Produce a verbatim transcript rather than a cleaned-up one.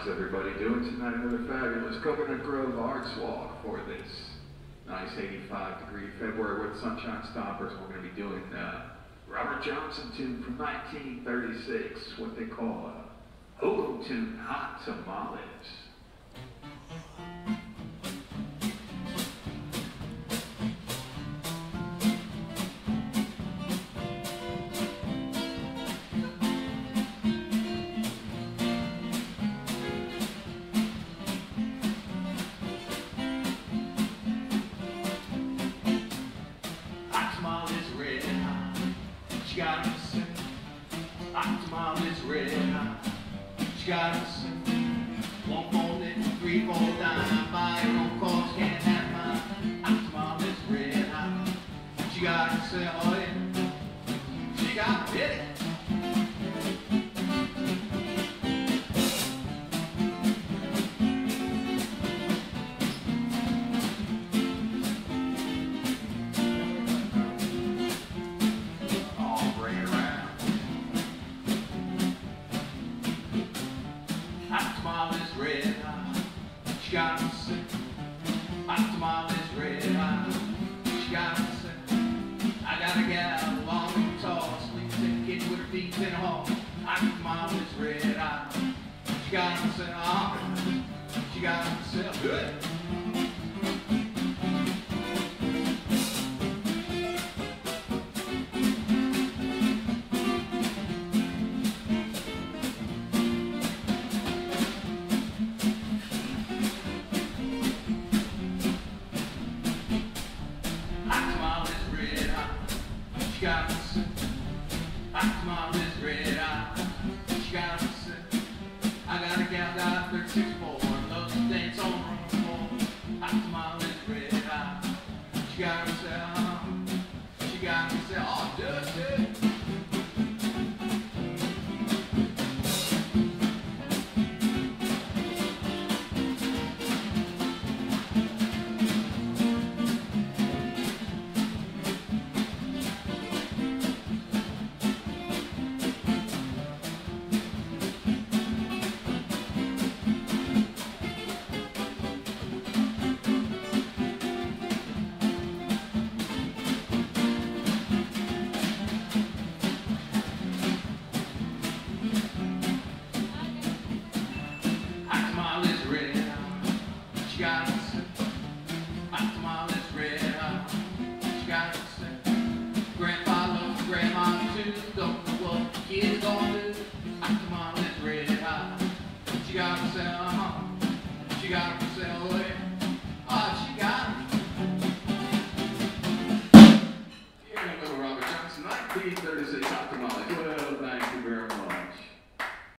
How's everybody doing tonight? Another fabulous Coconut Grove Arts Walk for this nice eighty-five degree February with Sunshine Stompers. We're going to be doing uh, Robert Johnson tune from nineteen thirty-six, what they call a hobo tune, Hot Tamales. She got him sick. Hot tamales red hot. She got him sick. One fold it, three fold dime. Buy your own cause, can't have mine. Hot tamales red hot. She got him sick. Oh yeah. She got hit it. She got him sick. Hot tamales red hot. She got him sick. I got a gal, long and tall, sleeps in the kitchen with her feet in the hall. Hot tamales red hot. She got him sick. Oh, she got him sick. Good. She got him sick. Hot tamales red hot. She got him sick. I got a gal, got thirty-six four, loves to dance on the floor. Hot tamales red hot. She got him sick. She got him sick. Oh, dusty. She got him sick. Hot tamales red hot. She got him sick. Grandpa loves grandma too. Don't know what the kid's gonna do. Hot tamales red hot. She got him sick. Uh-huh. She got him sick. Oh yeah. Oh, she got him. Here we go, Robert Johnson, nineteen thirty.